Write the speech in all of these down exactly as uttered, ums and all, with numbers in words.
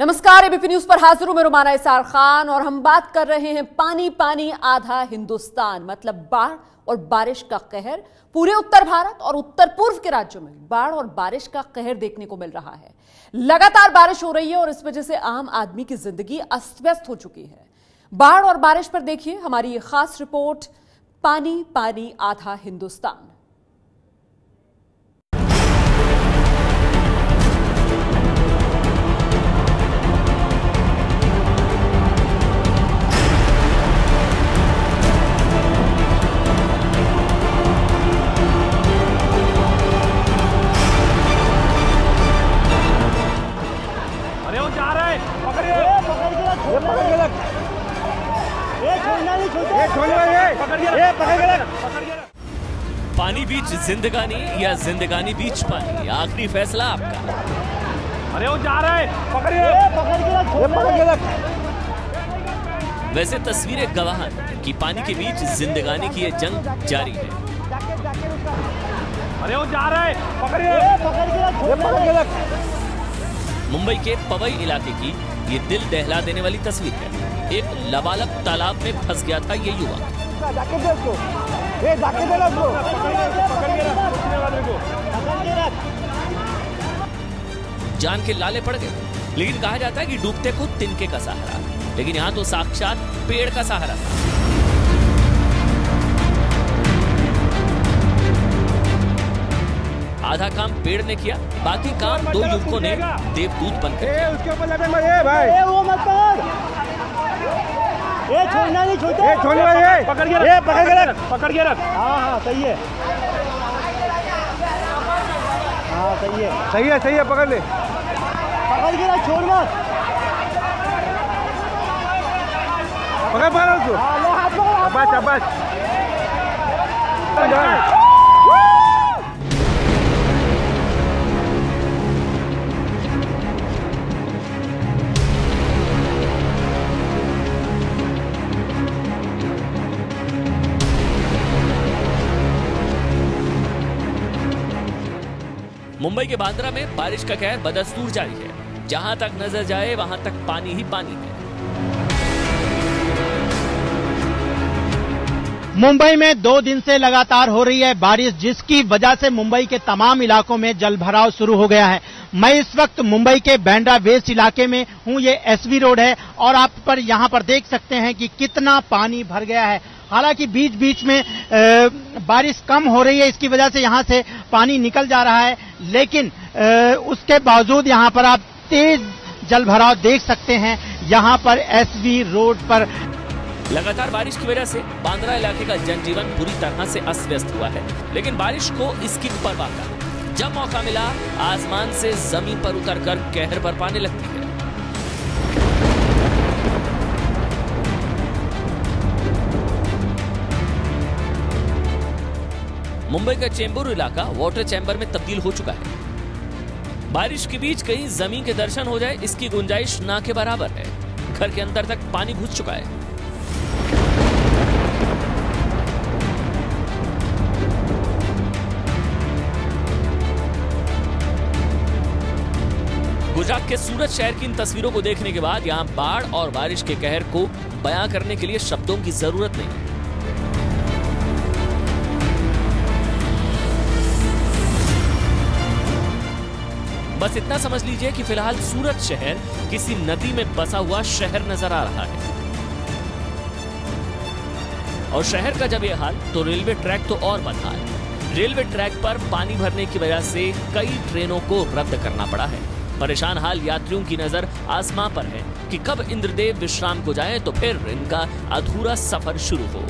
नमस्कार, ABP news पर हाजिर हूं मैं रुमाना इसार खान और हम बात कर रहे हैं पानी पानी आधा हिंदुस्तान, मतलब बाढ़ और बारिश का कहर। पूरे उत्तर भारत और उत्तर पूर्व के राज्यों में बाढ़ और बारिश का कहर देखने को मिल रहा है। लगातार बारिश हो रही है और इस वजह से आम आदमी की जिंदगी अस्त व्यस्त हो चुकी है। बाढ़ और बारिश पर देखिए हमारी ये खास रिपोर्ट, पानी पानी आधा हिंदुस्तान। पानी बीच जिंदगानी या जिंदगानी बीच पानी, आखिरी फैसला आपका। अरे वो जा रहा है, पकड़िए, पकड़िए। वैसे तस्वीरें गवाह हैं कि पानी के बीच जिंदगानी की ये जंग जारी है। अरे वो जा रहा है, पकड़िए। मुंबई के पवई इलाके की ये दिल दहला देने वाली तस्वीर है। एक लबालब तालाब में फंस गया था ये युवक। जान के लाले पड़ गए, लेकिन कहा जाता है कि डूबते को तिनके का सहारा, लेकिन यहाँ तो साक्षात पेड़ का सहारा था। आधा काम पेड़ ने किया, बाकी काम दो युवकों ने देवदूत बनकर किया। उसके ऊपर लगे भाई, भाई वो मत कर, ये छोड़ना नहीं, छोड़ते, ये छोड़ने वाले, पकड़ के रख, पकड़ के रख, पकड़ के रख। हाँ हाँ सही है, हाँ सही है, सही है, सही है, पकड़ ले, पकड़ के रख, छोड़ मत, पकड़ पकड़ उसको, शाबाश शाबाश। मुंबई के बांद्रा में बारिश का कहर बदस्तूर जारी है। जहां तक नजर जाए वहां तक पानी ही पानी है। मुंबई में दो दिन से लगातार हो रही है बारिश, जिसकी वजह से मुंबई के तमाम इलाकों में जलभराव शुरू हो गया है। मैं इस वक्त मुंबई के बांद्रा वेस्ट इलाके में हूं। ये एसवी रोड है और आप पर यहां पर देख सकते हैं कि कितना पानी भर गया है। हालांकि बीच बीच में ए, बारिश कम हो रही है, इसकी वजह से यहां से पानी निकल जा रहा है, लेकिन ए, उसके बावजूद यहां पर आप तेज जलभराव देख सकते हैं। यहां पर एसवी रोड पर लगातार बारिश की वजह से बांद्रा इलाके का जनजीवन पूरी तरह से अस्त व्यस्त हुआ है, लेकिन बारिश को इसकी परवाह का जब मौका मिला, आसमान से जमीन पर उतरकर कहर बरपाने लगती है। मुंबई का चेंबूर इलाका वाटर चैम्बर में तब्दील हो चुका है। बारिश के बीच कहीं जमीन के दर्शन हो जाए, इसकी गुंजाइश ना के बराबर है। घर के अंदर तक पानी घुस चुका है। गुजरात के सूरत शहर की इन तस्वीरों को देखने के बाद यहां बाढ़ और बारिश के कहर को बयां करने के लिए शब्दों की जरूरत नहीं है। बस इतना समझ लीजिए कि फिलहाल सूरत शहर किसी नदी में बसा हुआ शहर नजर आ रहा है। और शहर का जब यह हाल, तो रेलवे ट्रैक तो और बदहाल। रेलवे ट्रैक पर पानी भरने की वजह से कई ट्रेनों को रद्द करना पड़ा है। परेशान हाल यात्रियों की नजर आसमां पर है कि कब इंद्रदेव विश्राम को जाएं, तो फिर इनका अधूरा सफर शुरू हो।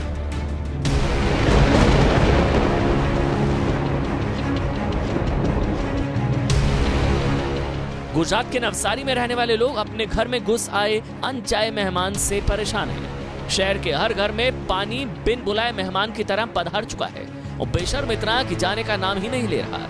गुजरात के नवसारी में रहने वाले लोग अपने घर में घुस आए अनचाहे मेहमान से परेशान हैं। शहर के हर घर में पानी बिन बुलाए मेहमान की तरह पधार चुका है और बेशर्म इतना कि जाने का नाम ही नहीं ले रहा।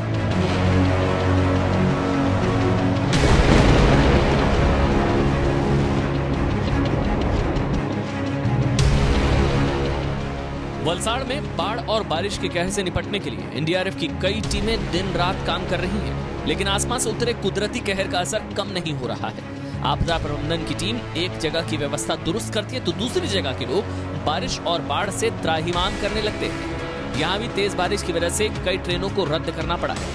वलसाड़ में बाढ़ और बारिश के कहर से निपटने के लिए एनडीआरएफ की कई टीमें दिन रात काम कर रही हैं, लेकिन आसमान से उतरे कुदरती कहर का असर कम नहीं हो रहा है। आपदा प्रबंधन की टीम एक जगह की व्यवस्था दुरुस्त करती है तो दूसरी जगह के लोग बारिश और बाढ़ से त्राहिमाम करने लगते हैं। यहाँ भी तेज बारिश की वजह से कई ट्रेनों को रद्द करना पड़ा है।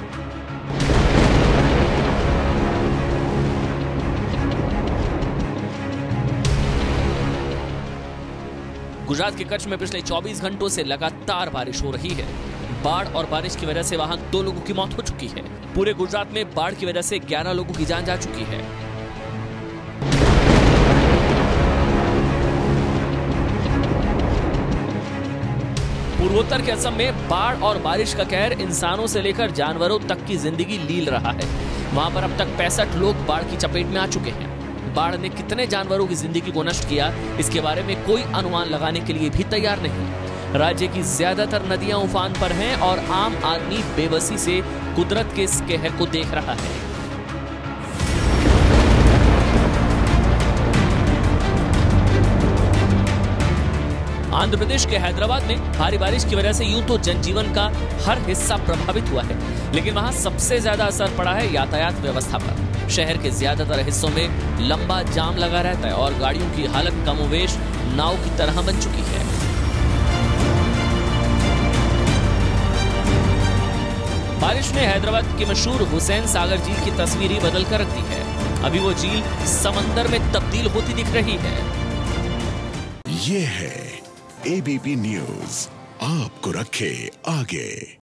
गुजरात के कच्छ में पिछले चौबीस घंटों से लगातार बारिश हो रही है। बाढ़ और बारिश की वजह से वहां दो लोगों की मौत हो चुकी है। पूरे गुजरात में बाढ़ की वजह से ग्यारह लोगों की जान जा चुकी है। पूर्वोत्तर के असम में बाढ़ और बारिश का कहर इंसानों से लेकर जानवरों तक की जिंदगी लील रहा है। वहां पर अब तक पैंसठ लोग बाढ़ की चपेट में आ चुके हैं। बाढ़ ने कितने जानवरों की जिंदगी को नष्ट किया, इसके बारे में कोई अनुमान लगाने के लिए भी तैयार नहीं। राज्य की ज्यादातर नदियां उफान पर हैं और आम आदमी बेबसी से कुदरत के इस कहर को देख रहा है। आंध्र प्रदेश के हैदराबाद में भारी बारिश की वजह से यूं तो जनजीवन का हर हिस्सा प्रभावित हुआ है, लेकिन वहां सबसे ज्यादा असर पड़ा है यातायात व्यवस्था पर। शहर के ज्यादातर हिस्सों में लंबा जाम लगा रहता है और गाड़ियों की हालत कमोवेश नाव की तरह बन चुकी है। बारिश ने हैदराबाद की मशहूर हुसैन सागर झील की तस्वीर ही बदल कर रख दी है। अभी वो झील समंदर में तब्दील होती दिख रही है। ये है एबीपी न्यूज, आपको रखे आगे।